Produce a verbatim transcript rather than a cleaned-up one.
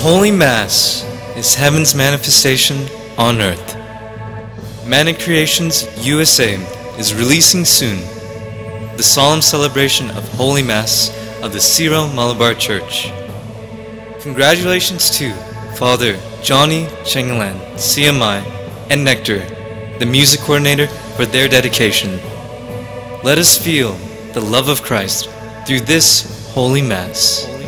Holy Mass is heaven's manifestation on earth. Manic Creations U S A is releasing soon the solemn celebration of Holy Mass of the Syro Malabar Church. Congratulations to Father Johny, Chengalan, C M I, and Nectar, the music coordinator, for their dedication. Let us feel the love of Christ through this Holy Mass.